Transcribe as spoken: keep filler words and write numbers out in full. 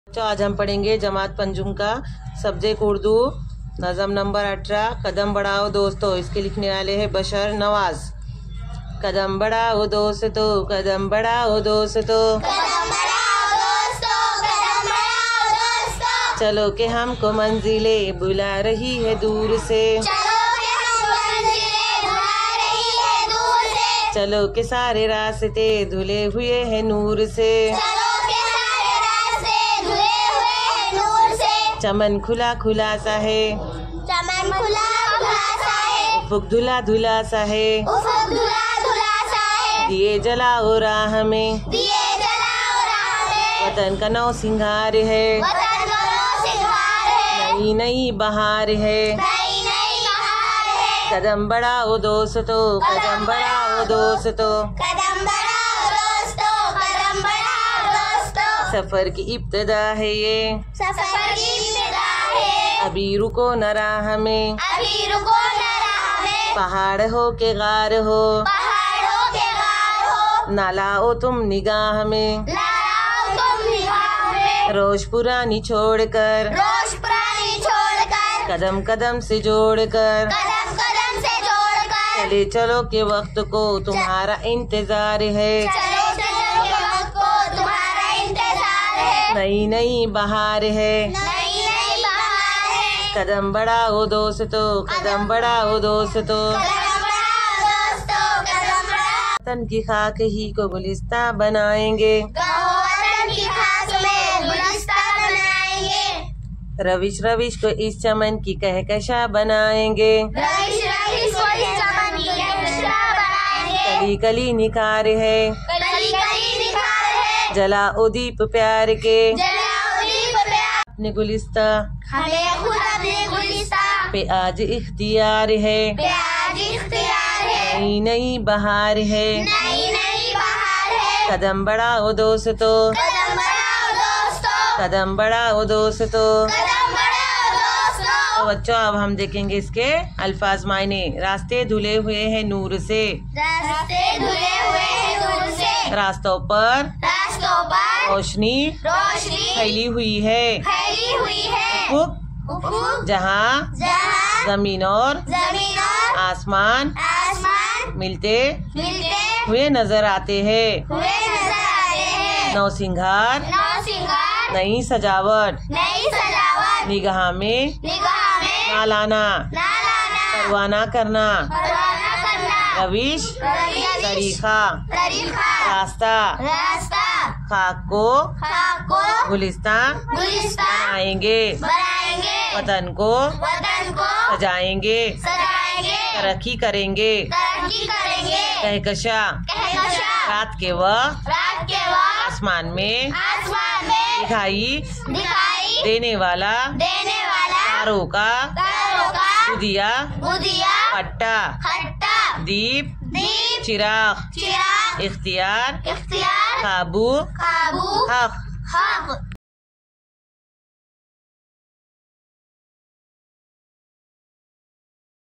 तो आज हम पढ़ेंगे जमात पंजुम का सब्जेक्ट उर्दू नज़म नंबर अठारह कदम बढ़ाओ दोस्तों। इसके लिखने वाले हैं बशर नवाज। कदम बढ़ाओ दोस्तों, कदम बढ़ाओ दोस्तों, चलो के हमको मंजिले बुला रही है दूर से, चलो के सारे रास्ते धुले हुए हैं नूर से, चमन खुला खुला सा है, चमन खुला खुला सा है, उफुक धुला धुला सा है, उफुक धुला धुला सा है, दिए जलाओ राह में, दिए जलाओ राह में, वतन का नौ सिंगार है, वतन का नौ सिंगार है, नई नई बहार है, नई नई बहार है, कदम बढ़ाओ दोस्तों, कदम बढ़ाओ दोस्तों, कदम बढ़ाओ दोस्तों, कदम बढ़ाओ दोस्तों, सफर की इब्तिदा है ये, सफर की इब्तिदा है, अभी रुको न राह में, अभी रुको न राह में, पहाड़ हो के गार हो, पहाड़ों के गार हो, ना लाओ तुम निगाह में, लाओ तुम निगाह में, रोज पुरानी छोड़कर, रोज पुरानी छोड़कर, कदम कदम से जोड़कर, कदम कदम से जोड़कर, चले चलो के वक्त को तुम्हारा इंतजार है, चलो चलो के वक्त को तुम्हारा इंतजार है, नई नई बहार है, नई नई बहार है, कदम बढ़ाओ दोस्तों, कदम बढ़ाओ दोस्तों, कदम बढ़ाओ दोस्तों, कदम बढ़ाओ, वतन की खाक ही को गुलिस्तां बनाएंगे, कहो वतन की खाक में गुलिस्तां बनाएंगे, रविश रविश को इस चमन की कहकशा बनाएंगे, रविश रविश को इस चमन की कहकशा बनाएंगे, कली कली निखार है, कली कली निखार है, जलाओ दीप प्यार के, जलाओ दीप प्यार, अपने गुलिस्तां हमें खुद अपने गुलिस्तां पे आज इख्तियार है, पे आज इख्तियार है, नई नई बहार है, नई नई बहार है, कदम बढ़ाओ दोस्तों, कदम बढ़ाओ दोस्तों, कदम बढ़ाओ दोस्तों। कदम बढ़ाओ दोस्तों, तो बच्चों अब हम देखेंगे इसके अल्फाज मायने। रास्ते धुले हुए हैं नूर से, रास्ते धुले हुए हैं दूर से, रास्तों पर रास्तों पर रोशनी रोशनी फैली हुई है, फैली हुई है, उफुक उफुक जहाँ जहाँ जमीन और जमीन और आसमान आसमान मिलते मिलते हुए नजर आते हैं, हुए नजर आते हैं, नौ सिंगार नौ सिंगार नई सजावट नई सजावट निगाह में निगाह में ना लाना, ना लाना, परवाना करना, परवाना करना, रविश रविश तरीका तरीका, रास्ता रास्ता, खाक को खाक को गुलिस्तां गुलिस्तां बनाएंगे, बनाएंगे, वतन को वतन को सजाएंगे, सजाएंगे, तरक्की करेंगे, तरक्की करेंगे, कहकशा कहकशा रात के वक्त रात के वक्त आसमान में आसमान में दिखाई दिखाई देने वाला देने वाला तारों का तारों का उदिया उदिया पट्टा खट्टा दीप दीप चिराग चिराग इख्तियार इख्तियार काबू काबू हक हक